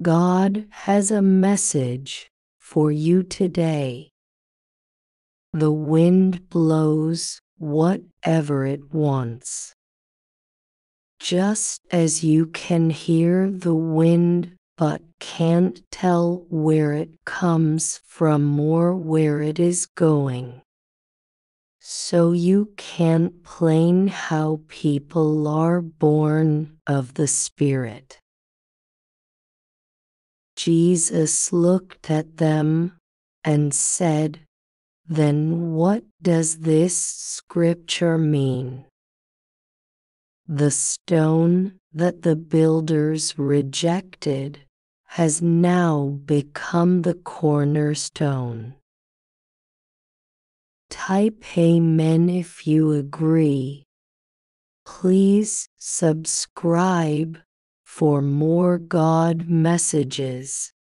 God has a message for you today. The wind blows whatever it wants. Just as you can hear the wind but can't tell where it comes from or where it is going, so you can't plan how people are born of the Spirit. Jesus looked at them and said, "Then what does this scripture mean? The stone that the builders rejected has now become the cornerstone." Type Amen if you agree. Please subscribe for more God messages.